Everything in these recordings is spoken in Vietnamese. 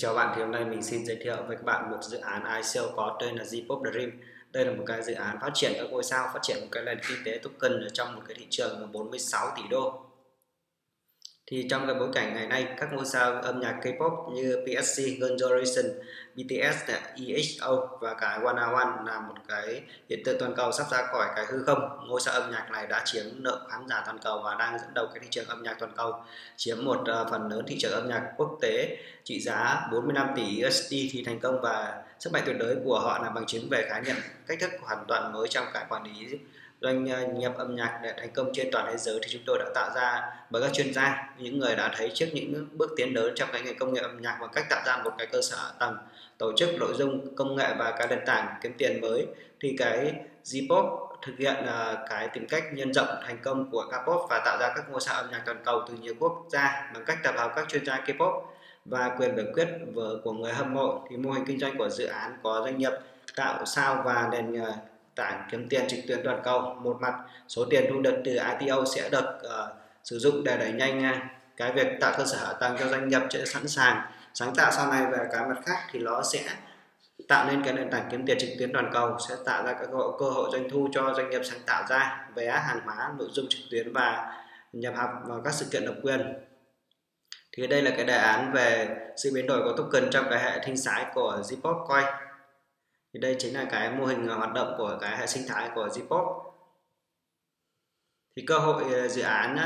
Chào bạn, thì hôm nay mình xin giới thiệu với các bạn một dự án ICO có tên là Zpop Dream. Đây là một cái dự án phát triển các ngôi sao, phát triển một cái nền kinh tế token ở trong một cái thị trường 46 tỷ đô. Thì trong cái bối cảnh ngày nay, các ngôi sao âm nhạc K-pop như PSG, Girl Generation, BTS, EXO và cả One One là một cái hiện tượng toàn cầu sắp ra khỏi cái hư không. Ngôi sao âm nhạc này đã chiếm lượng khán giả toàn cầu và đang dẫn đầu cái thị trường âm nhạc toàn cầu, chiếm một phần lớn thị trường âm nhạc quốc tế trị giá 45 tỷ USD. Thì thành công và sức mạnh tuyệt đối của họ là bằng chứng về khái niệm cách thức hoàn toàn mới trong cái quản lý doanh nghiệp âm nhạc để thành công trên toàn thế giới. Thì chúng tôi đã tạo ra bởi các chuyên gia, những người đã thấy trước những bước tiến lớn trong cái ngành công nghệ âm nhạc bằng cách tạo ra một cái cơ sở tầng, tổ chức nội dung, công nghệ và cái nền tảng kiếm tiền mới. Thì cái Zpop thực hiện cái tìm cách nhân rộng thành công của K-pop và tạo ra các ngôi sao âm nhạc toàn cầu từ nhiều quốc gia bằng cách tập hợp các chuyên gia K-pop và quyền biểu quyết của người hâm mộ. Thì mô hình kinh doanh của dự án có doanh nghiệp tạo sao và nền tảng kiếm tiền trực tuyến toàn cầu. Một mặt, số tiền thu được từ ITO sẽ được sử dụng để đẩy nhanh cái việc tạo cơ sở hạ tầng cho doanh nghiệp sẽ sẵn sàng sáng tạo sau này. Về cái mặt khác thì nó sẽ tạo nên cái nền tảng kiếm tiền trực tuyến toàn cầu, sẽ tạo ra các cơ hội doanh thu cho doanh nghiệp sáng tạo ra vé, hàng hóa, nội dung trực tuyến và nhập học vào các sự kiện độc quyền. Thì đây là cái đề án về sự biến đổi của token trong cái hệ sinh thái của Zpop Coin. Thì đây chính là cái mô hình hoạt động của cái hệ sinh thái của Zpop. Thì cơ hội dự án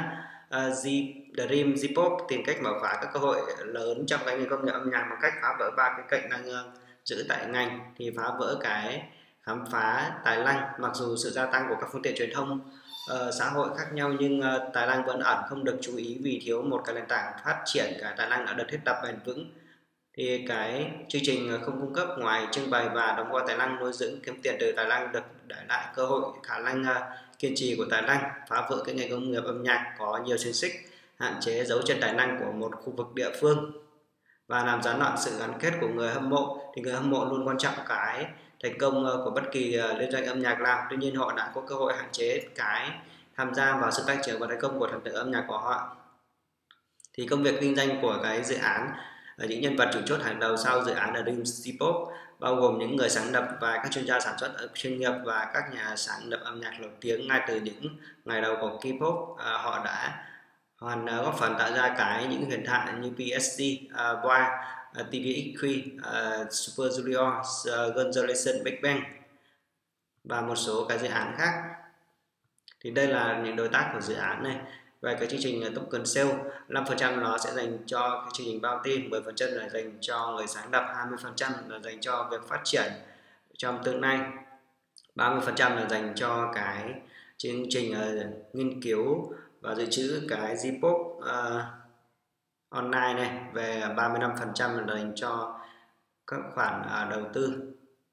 Dream Zpop tìm cách mở phá các cơ hội lớn trong cái ngành công nghệ âm nhạc bằng cách phá vỡ ba cái cạnh đang giữ tại ngành. Thì phá vỡ cái khám phá tài năng. Mặc dù sự gia tăng của các phương tiện truyền thông xã hội khác nhau, nhưng tài năng vẫn ẩn không được chú ý vì thiếu một cái nền tảng phát triển cái tài năng đã được thiết lập bền vững. Thì cái chương trình không cung cấp ngoài trưng bày và đóng gói tài năng, nuôi dưỡng kiếm tiền từ tài năng, được để lại cơ hội khả năng kiên trì của tài năng. Phá vỡ cái ngành công nghiệp âm nhạc có nhiều xiềng xích hạn chế dấu chân tài năng của một khu vực địa phương và làm gián đoạn sự gắn kết của người hâm mộ. Thì người hâm mộ luôn quan trọng cái thành công của bất kỳ liên doanh âm nhạc nào, tuy nhiên họ đã có cơ hội hạn chế cái tham gia vào sự tăng trưởng và thành công của thần tượng âm nhạc của họ. Thì công việc kinh doanh của cái dự án, những nhân vật chủ chốt hàng đầu sau dự án là Dream Zpop bao gồm những người sáng lập và các chuyên gia sản xuất chuyên nghiệp và các nhà sáng lập âm nhạc nổi tiếng. Ngay từ những ngày đầu của K-pop, họ đã góp phần tạo ra những huyền thoại như PSG, Boy, TVXQ, Super Junior, Girl Generation, Big Bang và một số cái dự án khác. Thì đây là những đối tác của dự án này. Về cái chương trình token sale, 5% nó sẽ dành cho cái chương trình bounty, 10% là dành cho người sáng lập, 20% là dành cho việc phát triển trong tương lai, 30% là dành cho cái chương trình nghiên cứu và dự trữ cái Zpop online này. Về 35% là dành cho các khoản đầu tư.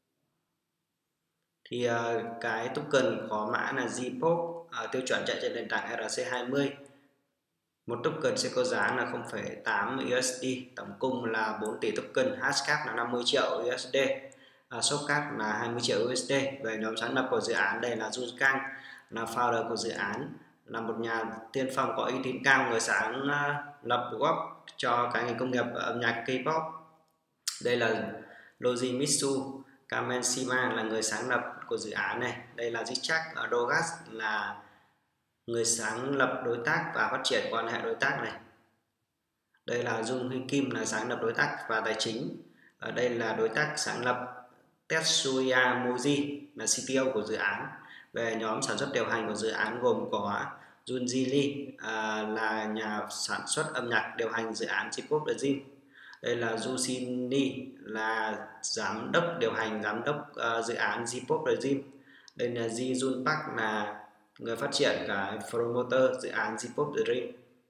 Thì cái token có mã là Zpop tiêu chuẩn chạy trên nền tảng ERC20. Một token sẽ có giá là 0,8 USD, tổng cung là 4 tỷ token, hashcap là 50 triệu USD, shortcap là 20 triệu USD. Về nhóm sáng lập của dự án, đây là Jun Kang, là founder của dự án, là một nhà tiên phong có uy tín cao, người sáng lập góp cho cái ngành công nghiệp âm nhạc K-pop. Đây là Loji Mitsu Kamenshima, là người sáng lập của dự án này. Đây là Zichak Dogas, là người sáng lập đối tác và phát triển quan hệ đối tác này. Đây là Jung Hee Kim, là sáng lập đối tác và tài chính. Ở đây là đối tác sáng lập Tetsuya Moji, là CTO của dự án. Về nhóm sản xuất điều hành của dự án gồm có Junji Lee, là nhà sản xuất âm nhạc điều hành dự án Zpop Dream. Đây là Jushin Lee, là giám đốc điều hành, giám đốc dự án Zpop Dream. Đây là Ji Jun Park, là người phát triển cái promoter dự án Zpop Dream.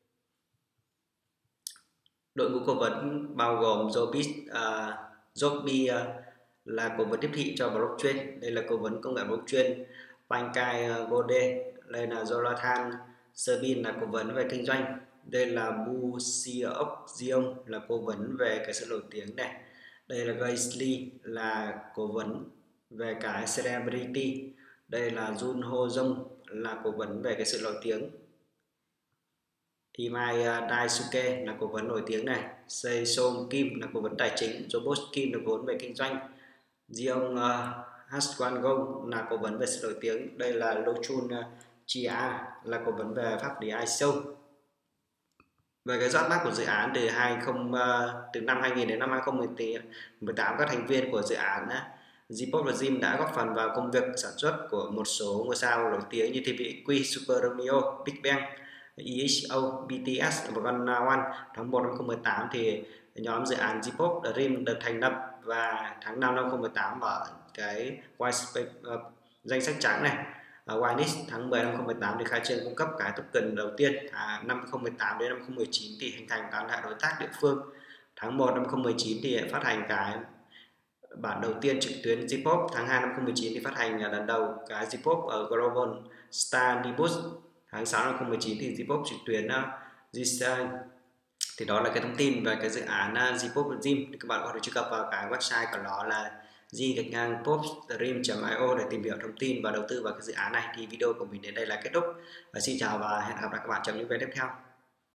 Đội ngũ cố vấn bao gồm Joby, là cố vấn tiếp thị cho blockchain. Đây là cố vấn công nghệ blockchain. Pankaj Gode, đây là Jonathan Serbin, là cố vấn về kinh doanh. Đây là Bu Seok Jeong, là cố vấn về cái sự nổi tiếng này. Đây là Grace Lee, là cố vấn về cái celebrity. Đây là Jun Ho Jong, là cố vấn về cái sự nổi tiếng. Imai Daisuke là cố vấn nổi tiếng này, Seisom Kim là cố vấn tài chính, Robot Kim là cố vấn về kinh doanh, Jeong Haswan Gong là cố vấn về sự nổi tiếng. Đây là Lochun Chia là cố vấn về pháp lý ISO. Về cái roadmap của dự án từ năm 2000 đến năm 2018, các thành viên của dự án J-pop và Jim đã góp phần vào công việc sản xuất của một số ngôi sao nổi tiếng như TVXQ, Super Romeo, Big Bang, EXO, BTS và One One. Tháng 1 năm 2018 thì nhóm dự án J-pop Dream được thành lập, và tháng 5 năm 2018 ở cái danh sách trắng này. Winix tháng 10 năm 2018 thì khai trương cung cấp cái token đầu tiên. Năm 2018 đến năm 2019 thì hình thành các hệ đối tác địa phương. Tháng 1 năm 2019 thì phát hành cái bản đầu tiên trực tuyến J-pop. Tháng 2 năm 2019 thì phát hành lần đầu cái J-pop ở Global Star Debut. Tháng 6 năm 2019 thì J-pop trực tuyến G-Star. Thì đó là cái thông tin về cái dự án J-pop Dream. Thì các bạn có thể truy cập vào cái website của nó là j-popdream.io để tìm hiểu thông tin và đầu tư vào cái dự án này. Thì video của mình đến đây là kết thúc. Và xin chào và hẹn gặp lại các bạn trong những video tiếp theo.